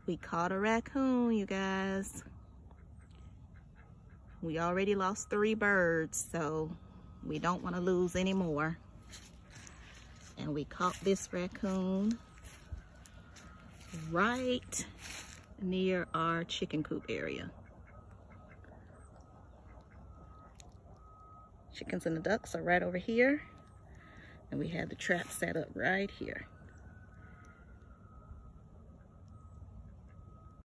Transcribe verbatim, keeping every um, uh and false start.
We caught a raccoon, you guys. We already lost three birds, so we don't want to lose any more. And we caught this raccoon right near our chicken coop area. Chickens and the ducks are right over here, and we have the trap set up right here.